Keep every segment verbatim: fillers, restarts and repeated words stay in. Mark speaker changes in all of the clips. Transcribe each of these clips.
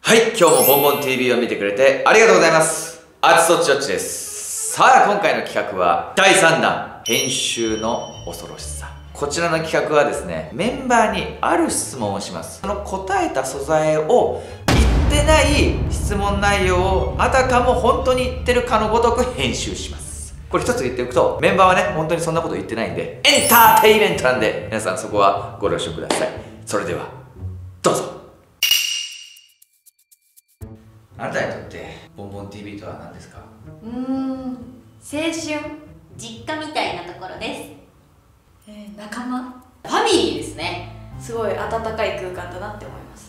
Speaker 1: はい、今日もボンボン ティービー を見てくれてありがとうございます。あつそっちどっちです。さあ、今回の企画はだいさんだん、編集の恐ろしさ。こちらの企画はですね、メンバーにある質問をします。その答えた素材を言ってない質問内容をあたかも本当に言ってるかのごとく編集します。これ一つ言っておくと、メンバーはね、本当にそんなこと言ってないんで、エンターテイメントなんで、皆さんそこはご了承ください。それではどうぞ。あなたにとってボンボン ティービー とは何ですか？
Speaker 2: うーん、青春、実家みたいなところです。
Speaker 3: えー、仲間、
Speaker 2: ファミリーですね。
Speaker 3: すごい温かい空間だなって思います。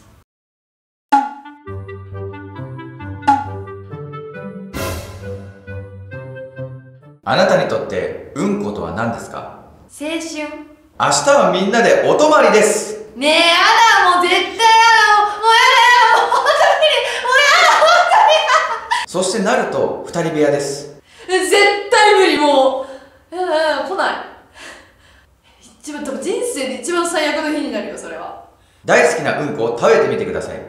Speaker 1: あなたにとってうんことは何ですか？
Speaker 3: 青春。
Speaker 1: 明日はみんなでお泊まりです。
Speaker 3: ねえ、やだ、もう絶対やだ、もうやだよ、もう本当に、もうやだ、本
Speaker 1: そしてなるとふたり部屋です。
Speaker 3: 当に絶対無理、もうやだやだ、来ない。一番、多分人生で一番最悪の日になるよ、それは。
Speaker 1: 大好きなうんこを食べてみてください。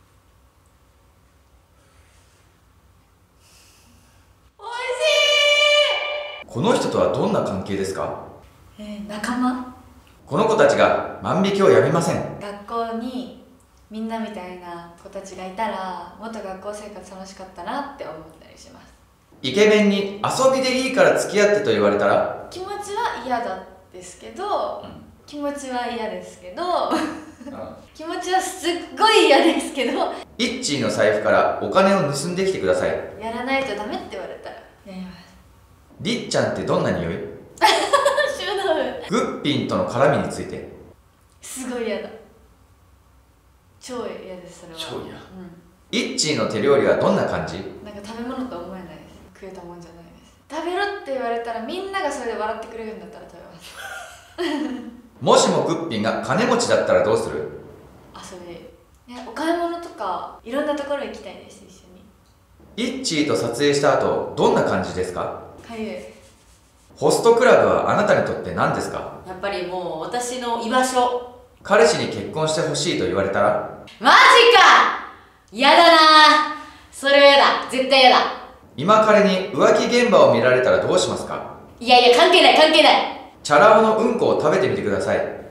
Speaker 3: おいしい。
Speaker 1: この人とはどんな関係ですか？
Speaker 3: えー、仲間。
Speaker 1: この子たちが万引きをやめません。
Speaker 3: 学校にみんなみたいな子たちがいたらもっと学校生活楽しかったなって思ったりします。
Speaker 1: イケメンに遊びでいいから付き合ってと言われたら
Speaker 3: 気持ちは嫌だですけど、うん、気持ちは嫌ですけど気持ちはすっごい嫌ですけど、
Speaker 1: イッチーの財布からお金を盗んできてください。
Speaker 3: やらないとダメって言われたらやります。
Speaker 1: りっちゃんってどんな匂い？グッピンとの絡みについて。
Speaker 3: すごい嫌だ。超嫌です、それは。
Speaker 1: 超嫌。うん、イッチーの手料理はどんな感じ？
Speaker 3: なんか食べ物とは思えないです。食えたもんじゃないです。食べろって言われたらみんながそれで笑ってくれるんだったら食べます。
Speaker 1: もしもグッピンが金持ちだったらどうする？
Speaker 3: 遊び、ね、お買い物とかいろんなところ行きたいです、一緒
Speaker 1: に。イッチーと撮影した後どんな感じですか？
Speaker 3: かゆい。
Speaker 1: ホストクラブはあなたにとって何ですか？
Speaker 2: やっぱりもう私の居場所。
Speaker 1: 彼氏に結婚してほしいと言われたら？
Speaker 2: マジか！やだな。それはやだ、絶対やだ。
Speaker 1: 今彼に浮気現場を見られたらどうしますか？
Speaker 2: いやいや、関係ない関係ない。
Speaker 1: チャラ男のうんこを食べてみてください。う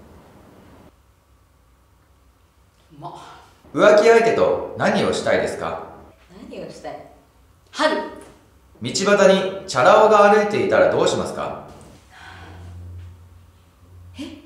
Speaker 2: ま
Speaker 1: 浮気相手と何をしたいですか？
Speaker 2: 何をしたい？春。
Speaker 1: 道端にチャラ男が歩いていたらどうしますか？
Speaker 2: え？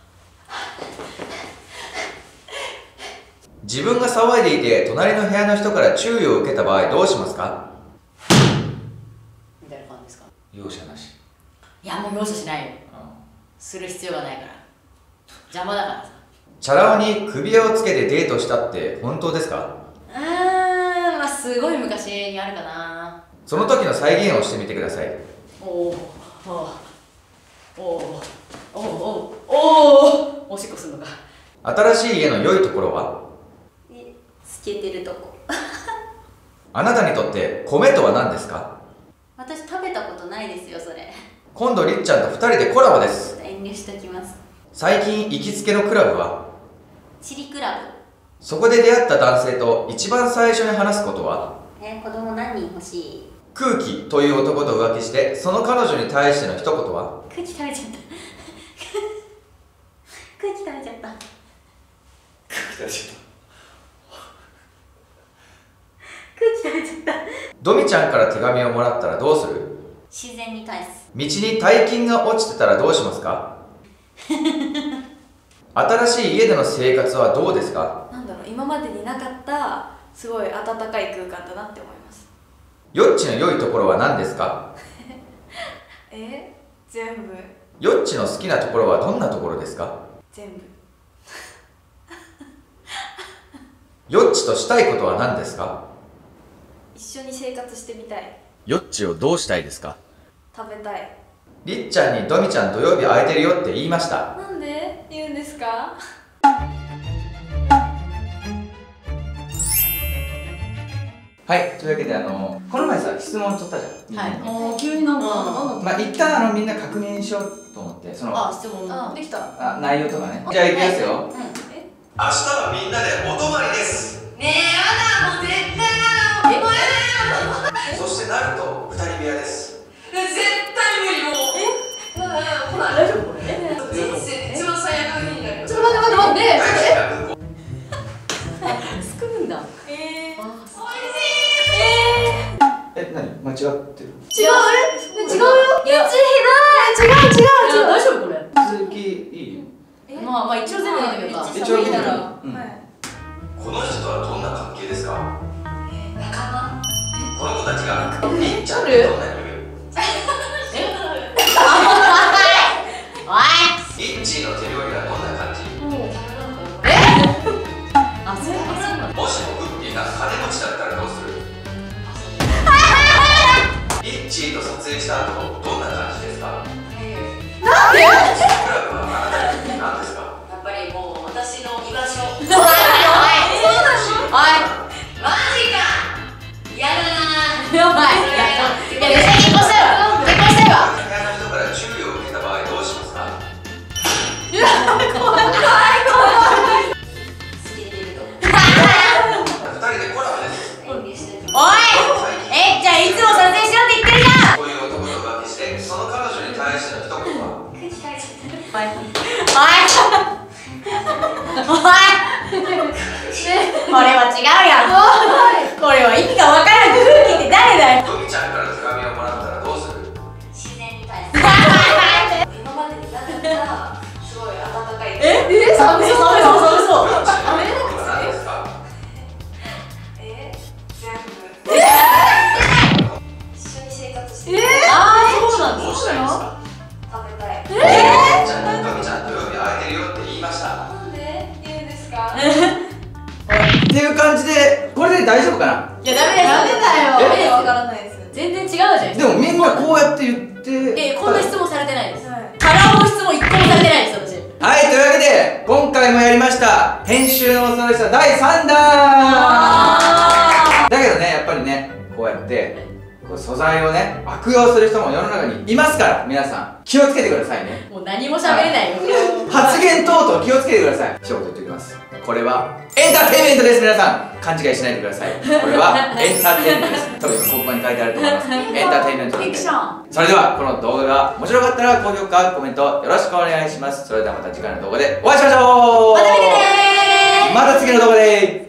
Speaker 1: 自分が騒いでいて隣の部屋の人から注意を受けた場合どうしますか？
Speaker 2: みたいな感じですか？
Speaker 1: 容赦なし。
Speaker 2: いや、もう容赦しないよ。する必要がないから邪魔だからさ。
Speaker 1: チャラ男に首輪をつけてデートしたって本当ですか？
Speaker 2: うーん、まあすごい昔にあるかな。
Speaker 1: その時の再現をしてみてください。
Speaker 2: おおおおおおおおおしっこするのか。
Speaker 1: 新しい家の良いところは？
Speaker 2: え、透けてるとこ。
Speaker 1: あなたにとって米とは何ですか？
Speaker 2: 私食べたことないですよ、それ。
Speaker 1: 今度りっちゃんとふたりでコラボです。
Speaker 2: 遠慮しときます。
Speaker 1: 最近行きつけのクラブは？
Speaker 2: チリクラブ。
Speaker 1: そこで出会った男性と一番最初に話すことは？
Speaker 2: え、子供何人欲しい？
Speaker 1: 空気という男と浮気してその彼女に対しての一言は？
Speaker 2: 空気食べちゃった空気食べちゃった空気食べちゃった空気食べちゃった
Speaker 1: ドミちゃんから手紙をもらったらどうする？
Speaker 2: 自然に返す。
Speaker 1: 道に大金が落ちてたらどうしますか？新しい家での生活はどうですか？
Speaker 3: なんだろう、今までになかったすごい温かい空間だなって思います。
Speaker 1: ヨッチの良いところは何ですか？
Speaker 3: え、全部。
Speaker 1: ヨッチの好きなところはどんなところですか？
Speaker 3: 全部。
Speaker 1: ヨッチとしたいことは何ですか？
Speaker 3: 一緒に生活してみたい。
Speaker 1: ヨッチをどうしたいですか？
Speaker 3: 食べたい。
Speaker 1: りっちゃんにドミちゃん土曜日空いてるよって言いました。
Speaker 3: なんで言うんですか？
Speaker 1: はい、というわけであのこの前さ質問取ったじゃん。
Speaker 2: はい。
Speaker 3: もう急になんかなんだ。
Speaker 1: まあ一旦あのみんな確認しようと思ってその
Speaker 2: あ、質問
Speaker 3: あ、できた。
Speaker 1: あ内容とかね。じゃあいきますよ。
Speaker 2: うん。
Speaker 1: 明日はみんなでお泊まりです。
Speaker 2: ねえ、やすくうんだ。
Speaker 3: えー、
Speaker 2: あ
Speaker 1: え、何間違ってる？
Speaker 3: 違う、え、違うよ。
Speaker 2: いや、
Speaker 3: 違う、違う、違う、違う。
Speaker 2: 大丈夫これ？
Speaker 1: 続きいい？
Speaker 2: まあまあ一応全部見てみようか。
Speaker 1: 一応見てみよう。うん
Speaker 3: はい。
Speaker 4: この人とはどんな関係ですか？
Speaker 3: 仲間。
Speaker 4: この子たちがりっちゃんってどんなに言う？リッチーの手料理はどんな感じ？
Speaker 2: あ、そういうことなんだ。
Speaker 4: もしもクッピーが金持ちだったらどうする？リッチーと撮影した後どんな感じですか？クラブはあなたにとって何ですか？
Speaker 2: やっぱりもう私の居場所。
Speaker 3: そうなの？
Speaker 2: マジか。嫌だな。やばい。いや、結婚したよ。結婚したよ。
Speaker 4: 部屋の人から注意を受けた場合どうしますか？
Speaker 3: いや、怖い、怖い、怖い。
Speaker 2: 好きでいると。
Speaker 4: ふたりでコラボです。
Speaker 2: 演技してる。
Speaker 3: おい。え、じゃあいつも撮影しようって言ってるじゃん。
Speaker 4: こういう男と浮気してその彼女に対しての一言は？
Speaker 3: おい。おい。これは違うやん。これは意味がわからん。空気って誰だよ。
Speaker 4: トミちゃんから手紙をもらったらどうする？
Speaker 2: 自然に対する。今までになかったすごい温かい。
Speaker 3: え、え、寒そう、寒そう、寒そう。
Speaker 4: トミちゃんの言葉は何ですか？
Speaker 2: え、全部。一緒に生活して
Speaker 3: え
Speaker 2: る。
Speaker 3: あー、そうなん
Speaker 4: どうしたらいいですか？
Speaker 2: 食べたい。
Speaker 3: え
Speaker 4: トミちゃんにトミちゃん土曜日空いてるよって言いました。
Speaker 2: なんで言うんですか？
Speaker 1: っていう感じで、これで大丈夫かな？
Speaker 3: いや、ダメです。ダメだよ。
Speaker 2: ダメです。わからないです。
Speaker 3: 全然違うじゃん。
Speaker 1: でもみんなこうやって言って
Speaker 3: え、こんな質問されてないです。
Speaker 2: はい。
Speaker 3: カラーの質問一個もされてないです、私。
Speaker 1: はい、というわけで今回もやりました編集の恐ろしさだいさんだ
Speaker 3: あ
Speaker 1: んだけどね、やっぱりね、こうやってこう素材をね悪用する人も世の中にいますから、皆さん気をつけてくださいね。
Speaker 3: もう何も喋れないよ。
Speaker 1: 発言等々気をつけてください。一言言っておきます。これはエンターテインメントです。皆さん勘違いしないでください。これはエンターテインメントです。多分今黒板に書いてあると思います。エンターテインメントなんで。
Speaker 2: フィクション。
Speaker 1: それではこの動画が面白かったら高評価コメントよろしくお願いします。それではまた次回の動画でお会いしましょう。
Speaker 3: また見てねー。
Speaker 1: また次の動画で